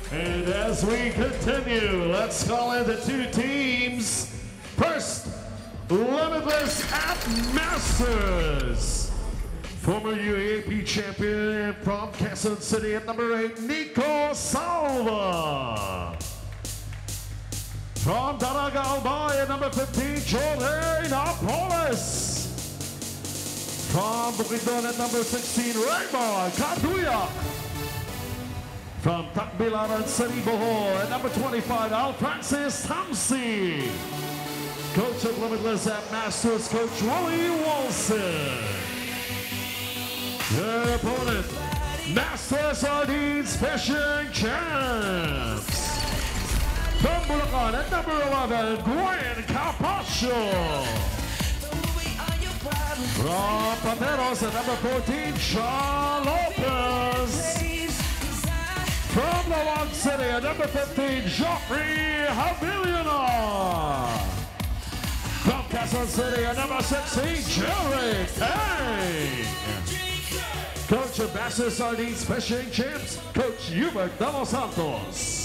And as we continue, let's call in the two teams. First, Limitless at Masters. Former UAAP champion from Quezon City at number 8, Nico Salva. From Daraga Albay at number 15, Jorge Napoles. From Bukidnon at number 16, Raymond Kaduyak. From Tacbilaran City, Bohol at number 25, Al Francis Tamsi. Coach of Limitless at Masters, Coach Wally Wilson. Their opponent, Master Sardines Fishing Champs. From Bulacan at number 11, Gwen Capaccio. From Pateros at number 14, Sean Lopez. From Lawag City at number 15, Joffrey Haviliana. From Quezon City at number 16, Jerry Tang. Coach of Master Sardines Fishing Champs, Coach Hubert De Los Santos.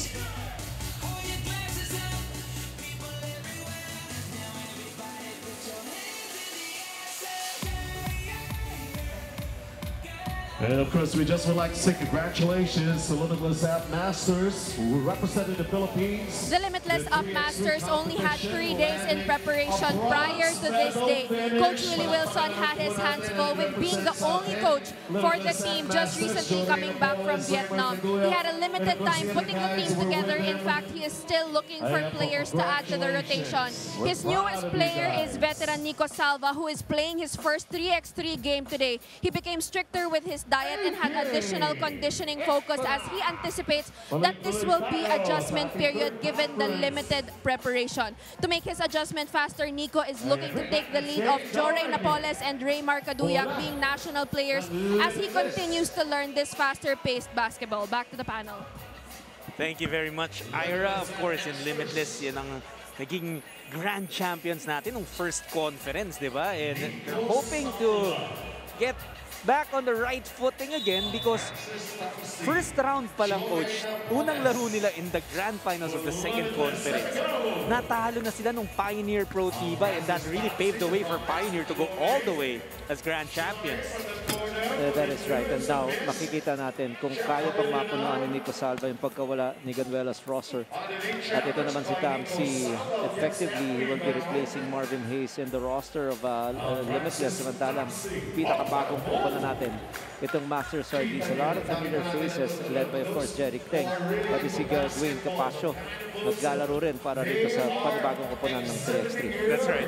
And of course, we just would like to say congratulations to Limitless App Masters, who represented the Philippines. The Limitless App Masters only had 3 days in preparation prior to this day. Coach Willie Wilson had his hands full with being the only coach for the team just recently coming back from Vietnam. He had a limited time putting the team together. In fact, he is still looking for players to add to the rotation. His newest player is veteran Nico Salva, who is playing his first 3x3 game today. He became stricter with his diet and had additional conditioning focus as he anticipates that this will be adjustment period given the limited preparation. To make his adjustment faster, Nico is looking to take the lead of Jorge Napoles and Raymar Kaduyak being national players as he continues to learn this faster-paced basketball. Back to the panel. Thank you very much, Ira. Of course, in Limitless, yan ang naging grand champions natin ng first conference, di ba? And hoping to get back on the right footing again because first round pa lang, Coach, unang laro nila in the grand finals of the second conference. Natalo na sila nung Pioneer Pro Tibay and that really paved the way for Pioneer to go all the way as grand champions. That is right. And now, makikita natin kung kaya pang mapunuan ni Nico Salva yung pagkawala ni Ganuela's roster. At ito naman si Tamsi, effectively, he will be replacing Marvin Hayes in the roster of Limitless. Samantalang, pinakabagong na natin itong Master Sardines. A lot of familiar faces led by, of course, Jeric Teng. Pati si Gwen Capaccio naglalaro rin para rito sa panibagong koponan ng 3x3. That's right.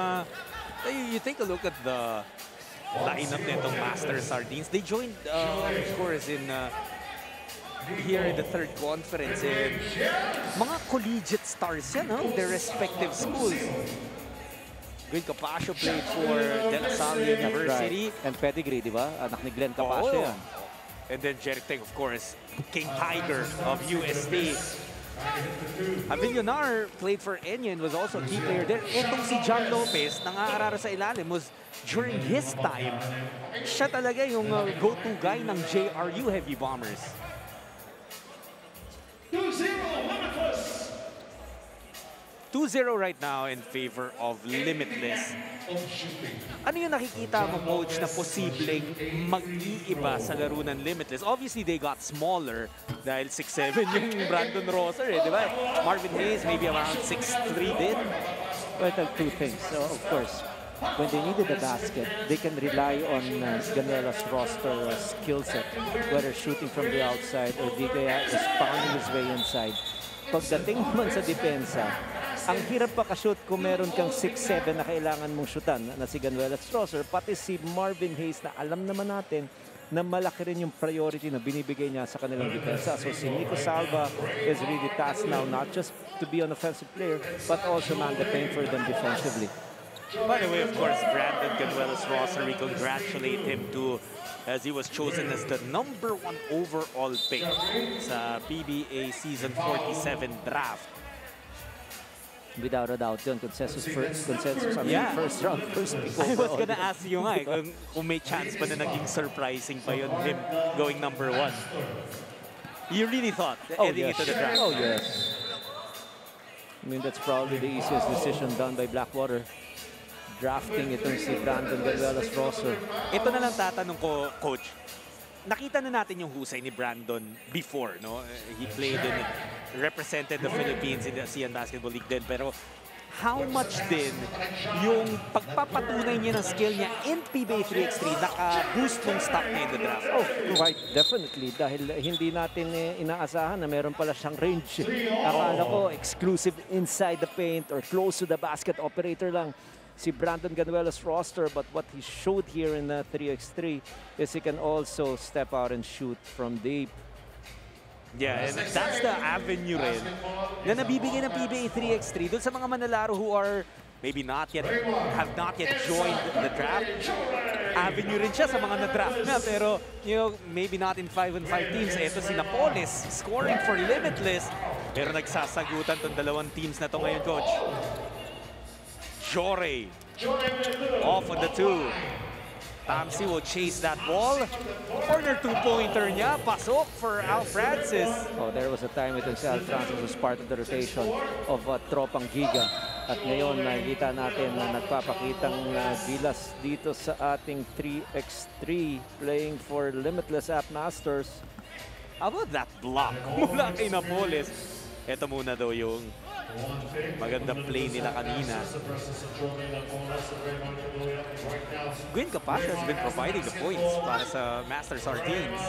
You take a look at the lineup nitong Master Sardines. They joined, of course, in here in the third conference. And mga collegiate stars yan, their respective schools. Gwen Capaccio played for De La Salle University. Right. And pedigree, di ba? Anak ni Glenn Capaccio yan. And then Jeric Teng, of course, King Tiger of UST. Avillonar played for Enya and was also a key player there. Etong si John Lopez, nang-aarara sa ilalim, was during his time, siya talaga yung go-to guy ng JRU Heavy Bombers. 2-0 right now in favor of Limitless. Ano yung nakikita mo, Coach, na posibleng mag-iiba sa laro ng Limitless? Obviously, they got smaller dahil 6'7" yung Brandon Roser, di ba? Marvin Hayes maybe around 6'3" din. Well, two things. So, of course, when they needed a basket, they can rely on Ganuela's roster skill set, whether shooting from the outside or di kaya just pounding his way inside. Pagdating naman sa depensa, ang hirap pa ka-shoot kung meron kang 6'7" na kailangan mong shootan na si Ganuela's roster, pati si Marvin Hayes na alam naman natin na malaki rin yung priority na binibigay niya sa kanilang depensa. So si Nico Salva is really tasked now not just to be an offensive player, but also man the paint for them defensively. By the way, of course, Brandon Ganuela's roster, we congratulate him too, as he was chosen as the #1 overall pick sa PBA Season 47 draft. Without a doubt yun, consensus on the first round, first pick. I was gonna ask you nga, kung may chance pa na naging surprising pa yun, him going #1. You really thought heading into the draft? Oh, yes. I mean, that's probably the easiest decision done by Blackwater. Drafting itong si Brandon Ganuelas Roster. Ito na lang tatanong ko, Coach. Nakita na natin yung husay ni Brandon before, no? He played and represented the Philippines in the ASEAN Basketball League din. Pero how much din yung pagpapatunay niya ng skill niya in PBA 3x3 naka-boost ng stock niya in the draft? Oh, quite definitely. Dahil hindi natin inaasahan na meron pala siyang range. Akala ko exclusive inside the paint or close to the basket operator lang si Brandon Ganuelas Roster, but what he showed here in 3x3 is he can also step out and shoot from deep. Yeah, and that's the avenue rin na nabibigay ng PBA 3x3 dun sa mga manlalaro who are maybe have not yet joined the draft. Avenue rin siya sa mga na-draft na, pero maybe not in 5-on-5 teams. Ito si Napoles scoring for Limitless, pero nagsasagutan tong dalawang teams na to ngayon, Coach. Jorey off on the 2. Tamsi will chase that ball. Corner two-pointer niya. Pasok for Al Francis. Oh, there was a time itong si Al Francis was part of the rotation of Tropang Giga. At ngayon, nakikita natin na nagpapakitang gilas dito sa ating 3x3 playing for Limitless App Masters. How about that block mula kay Napoles? Ito muna daw yung magandang play nila kanina. Gwen Capasio has been providing the points para sa Masters our teams.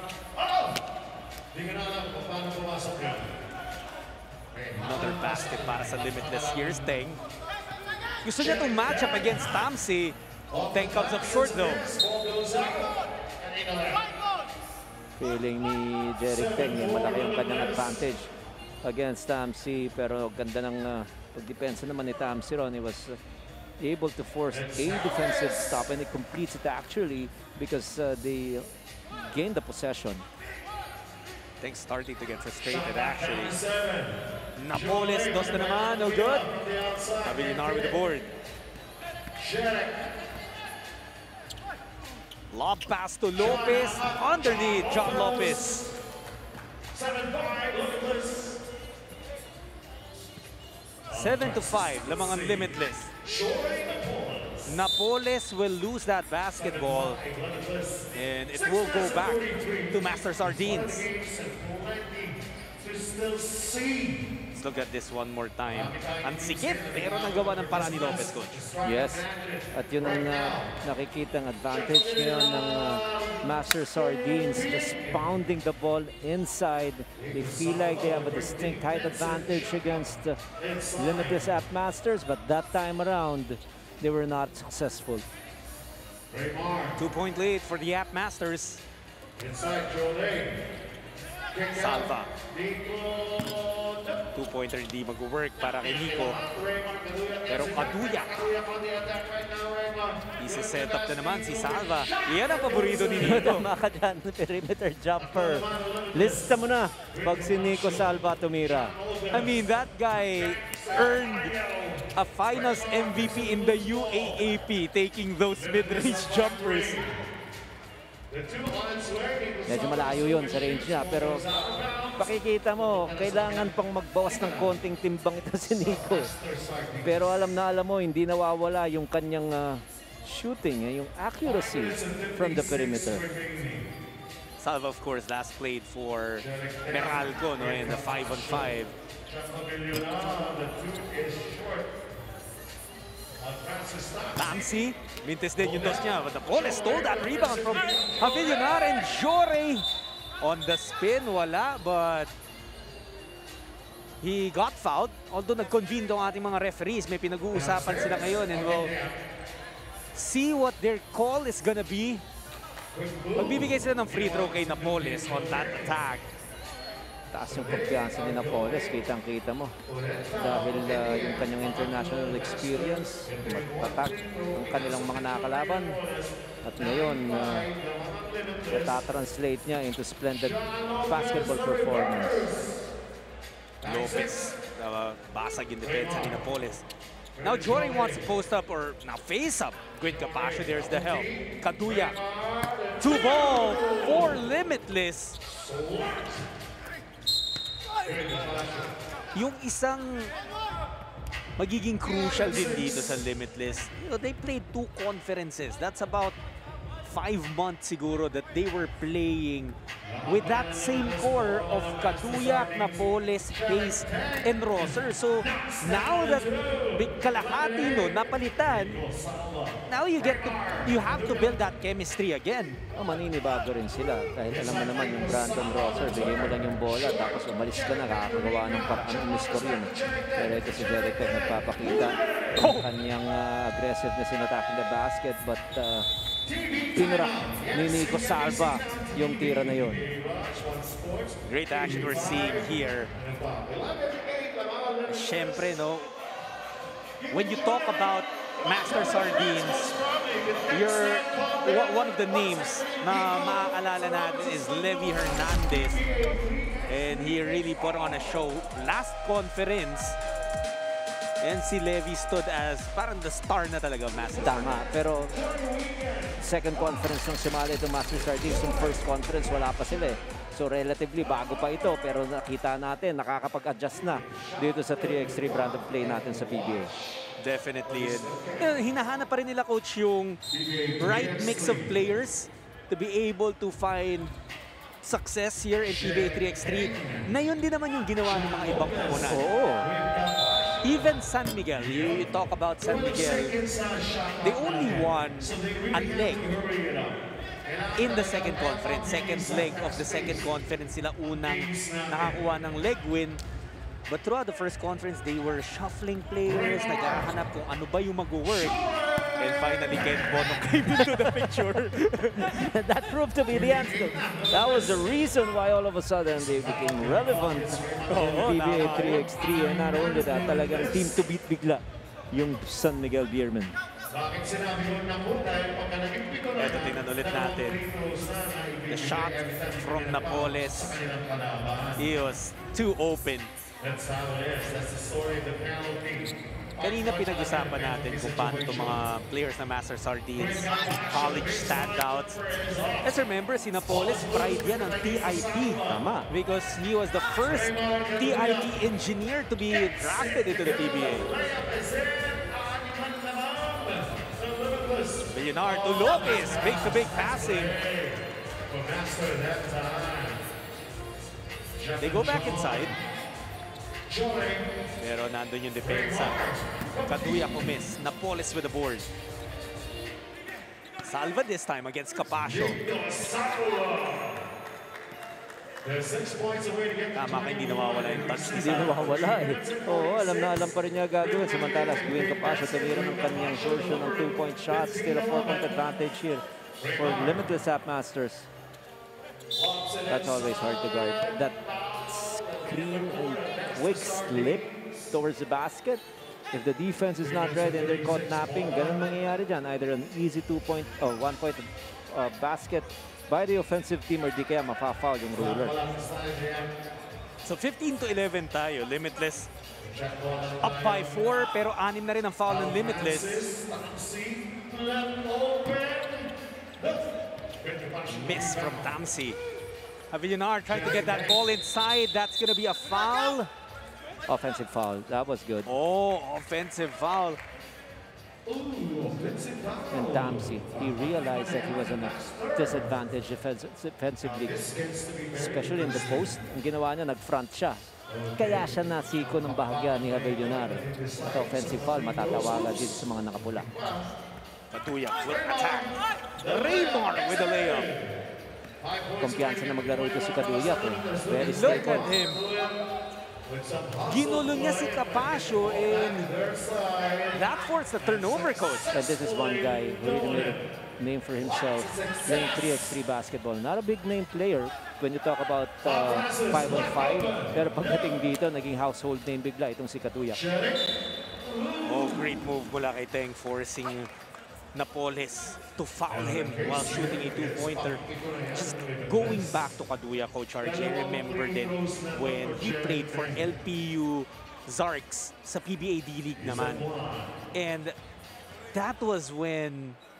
Another basket para sa Limitless. Here's Teng. Gusto niya itong matchup against Tamsi. Teng comes up short though. Feeling ni Derek Teng, malaki yung kanyang advantage against Tamsi, pero ganda ng pagdepensa naman ni Tamsi ron. He was able to force a defensive stop and he completes it actually because they gained the possession. Thanks starting to get frustrated actually. Napoles dos na naman, no good. Avillinar with the board. Lob pass to Lopez, underneath John Lopez. 7-5, lamang ang Limitless. Napoles will lose that basketball and it will go back to Master Sardines. Let's look at this one more time. Ang sikip, pero nagawa ng paraan ni Lopez, Coach. Yes, at yun ang nakikitang advantage ngayon ng Master Sardines, just pounding the ball inside. They feel like they have a distinct height advantage against Limitless App Masters, but that time around, they were not successful. 2-point lead for the App Masters. Salva. Two-pointer hindi mag-work para kay Nico. Pero Kaduya. Isa-set up na naman si Salva. Yan ang paborito ni Nico. Tama ka dyan, perimeter jumper. Lista mo na pag si Nico Salva tumira. I mean, that guy earned a finals MVP in the UAAP taking those mid-range jumpers. Medyo malayo yun sa range niya, pero pakikita mo, kailangan pang magbawas ng konting timbang ito si Nico. Pero alam mo, hindi nawawala yung kanyang shooting, yung accuracy from the perimeter. Salva, of course, last played for Meralco, no, in the 5-on-5. Tamsi, mintes din yung dos niya, but Napoles stole that rebound from Avillinar, and Jorey on the spin, wala, but he got fouled. Although nag-convene daw ating mga referees, may pinag-uusapan sila ngayon, and we'll see what their call is gonna be. Magbibigay sila ng free throw kay Napoles on that attack. Taas yung kumpiyansa ni Napoles, kitang-kita mo. Dahil yung kanyang international experience, magtatak ang kanilang mga nakakalaban. At ngayon, natatranslate niya into splendid basketball performance. Lopez, basag in depensa ni Napoles. Now Jorey wants to post up or now face up. Gwen Capasio, there's the help. Kaduya, 2 ball for Limitless. Yung isang magiging crucial din dito sa Limitless, they played 2 conferences. That's about 5 months siguro that they were playing with that same core of Kaduyak, Napoles, Hayes, and Rosser. So now that kalahati napalitan, now you have to build that chemistry again. Maninibago rin sila dahil alam mo naman yung Brandon Rosser, bigay mo lang yung bola tapos umalis ka na, kakagawa ng parang umiscore yun. Pero ito si Derek Peck nagpapakita ng kanyang aggressiveness in attacking the basket, but tinira ni Nico Salva yung tira na yun. Great action we're seeing here. Siyempre, when you talk about Master Sardines, one of the names na maaalala natin is Levy Hernandez. And he really put on a show. Last conference, and si Levy stood as parang the star na talaga, Master. Tama, pero second conference nung sumali itong Master Sardines, yung first conference wala pa sila eh. So relatively bago pa ito, pero nakita natin nakakapag-adjust na dito sa 3x3 brand of play natin sa PBA. Definitely. Hinahanap pa rin nila, Coach, yung right mix of players to be able to find success here in PBA 3x3. Na yun din naman yung ginawa ng mga ibang kupunan. Oo. Even San Miguel, you talk about San Miguel, they only won a leg in the second conference. Second leg of the second conference sila unang nakakuha ng leg win. But throughout the first conference, they were shuffling players, naghahanap kung ano ba yung mag-work. And finally, Ken Bono came into the picture. That proved to be the answer. That was the reason why all of a sudden they became relevant in PBA 3x3. And not only that, talagang team to beat bigla yung San Miguel Beermen. Ito, tingnan ulit natin. The shot from Napoles. He was too open. Kanina pinag-usapan natin kung paano itong mga players na Master Sardines, college standouts. Let's remember, si Napoles, pride yan ng TIP. Tama. Because he was the first TIP engineer to be drafted into the PBA. Villar to Lopez, big passing. They go back inside. Pero nandun yung depensa. Kaduyak umis. Napoles with the board. Salva this time against Capascio. Tama ka, hindi nawawala yung touch ni Hindi nawawala eh. Oo, alam pa rin niya gagawin. Samantalas, Gwen Capascio tumira ng kanyang version ng 2-point shot. Still a 4-point advantage here for Limitless App Masters. That's always hard to guard. That screen and quick slip towards the basket. If the defense is not ready and they're caught napping, ganun mangyayari dyan. Either an easy 2-point or 1-point basket by the offensive team or di kaya mafa-foul yung ruler. So 15-11 tayo. Limitless up by 4, pero 6 na rin ang foul ng Limitless. Miss from Tamsi. Villar trying to get that ball inside. That's going to be a foul. Offensive foul. That was good. Oh, offensive foul. And Tamsi, he realized that he was on a disadvantage defensively, especially in the post. Ang ginawa niya, nag-front siya. Kaya siya nasiko ng bahagya ni Villar. At offensive foul, matatawagan dito sa mga nakapula. Kaduyak with attack. Raymar with the layup. Kumpiyansa na maglaro ito si Kaduyak. Very Look stable. at him. Ginulo niya si Capascio, and that forced the turnover, Coach. And this is one guy who really made a name for himself playing 3x3 basketball. Not a big name player when you talk about 5-on-5. Pero pagdating dito, naging household name bigla itong si Kaduyak. Oh, great move mula kay Teng, forcing Napoles to foul him while shooting a 2-pointer. Just going back to Kaduyak, Coach RJ, remember then when he played for LPU Zarks sa PBA D-League naman. And that was when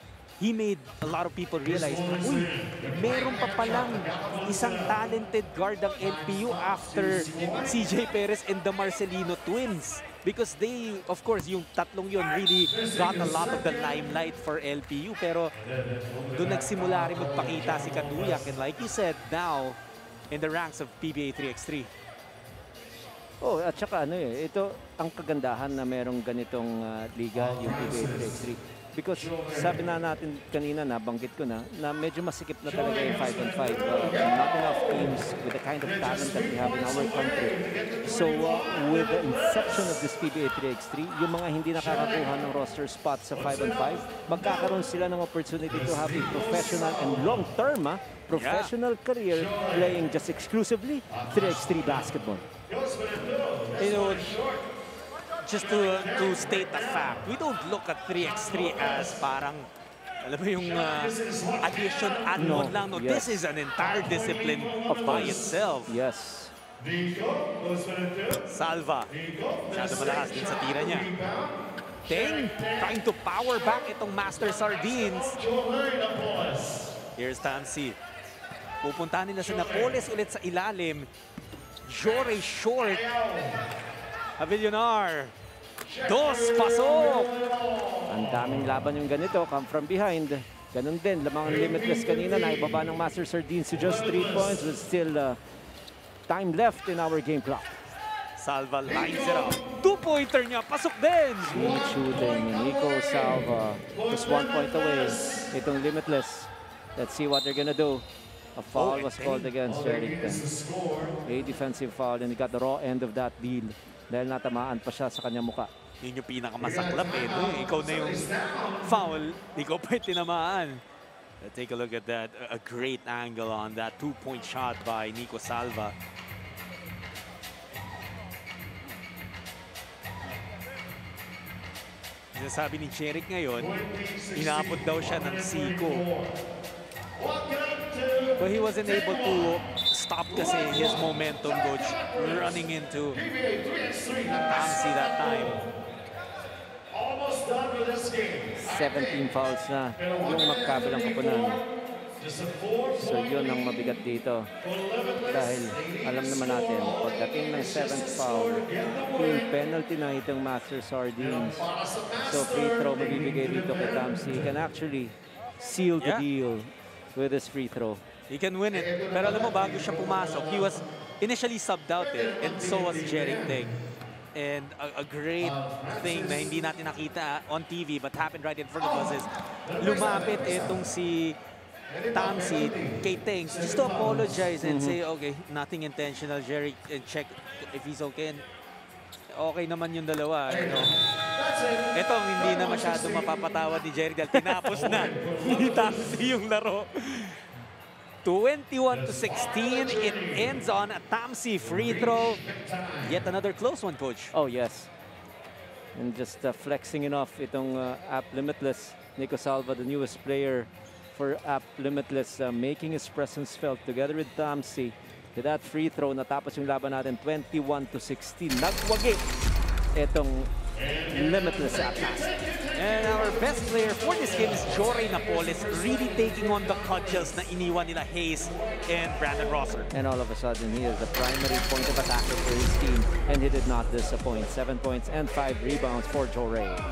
he made a lot of people realize, uy, meron pa palang isang talented guard ang LPU after CJ Perez and the Marcelino twins. Because they, of course, yung tatlong yun really got a lot of the limelight for LPU. Pero doon nagsimula rin magpakita si Kaduyak. And like you said, now, in the ranks of PBA 3x3. Oh, at saka ano ito ang kagandahan na merong ganitong liga, yung PBA 3x3. Because sabi na natin kanina, nabanggit ko na medyo masikip na talaga yung 5-on-5. Not enough teams with the kind of talent that we have in our country. So with the inception of this PBA 3x3, yung mga hindi nakakakuha ng roster spot sa 5-on-5, magkakaroon sila ng opportunity to have a professional and long-term professional career playing just exclusively 3x3 basketball. You know, just to state the fact, we don't look at 3x3 as parang, alam mo yung addition, add-on lang. No, yes. This is an entire discipline by itself. Yes. Salva, masyado malakas din sa tira niya. Teng, trying to power back itong Master Sardines. Here's Tansi. Pupuntahan nila sa Napoles ulit sa ilalim. Jore short. Avillonar. Dos, pasok! Ang daming laban yung ganito, come from behind. Ganun din, lamang ang limitless kanina, naibaba ng Master Sardines to just 3 points with still time left in our game clock. Salva lines it up. Two-pointer niya, pasok din! Smooth shooting, Nico Salva, just 1 point away. Itong limitless. Let's see what they're gonna do. A foul was called against Jerrington. A defensive foul, and he got the raw end of that deal. Dahil natamaan pa siya sa kanyang muka. Yun yung pinakamasaklap eh. No? Ikaw na yung foul, ikaw pa yung tinamaan. Take a look at that. A great angle on that two-point shot by Nico Salva. Sabi ni Jeric ngayon, inabot daw siya ng siko. But he wasn't able to stop kasi his momentum, coach, running into Tamsi that time. 17 fouls na yung magkabilang kapunan. So yun ang mabigat dito. Dahil alam naman natin, pagdating ng 7th foul, yung penalty na itong Master Sardines. So free throw mabibigay dito kay Tamsi. He can actually seal the deal with his free throw. He can win it. Pero alam mo, bago siya pumasok, he was initially subbed out and so was Jeric Teng. And a great thing na hindi natin nakita on TV but happened right in front of us is lumapit itong si Tamsi kay Teng just to apologize and say, okay, nothing intentional, Jeric, and check if he's okay. And okay naman yung dalawa. You know? Ito, hindi na masyado mapapatawad ni Jeric dahil tinapos na ni Tamsi yung laro. 21-16, it ends on a Tamsi free throw. Yet another close one, coach. Oh, yes. And just flexing enough itong App Limitless. Nico Salva, the newest player for App Limitless, making his presence felt together with Tamsi. With that free throw, natapos yung laban natin 21-16. Nagwagi itong Limitless App Master. And our best player for this game is Jore Napoles, really taking on the cudgels na iniwan nila Hayes and Brandon Rosser. And all of a sudden, he is the primary point of attack for his team, and he did not disappoint. 7 points and 5 rebounds for Jore.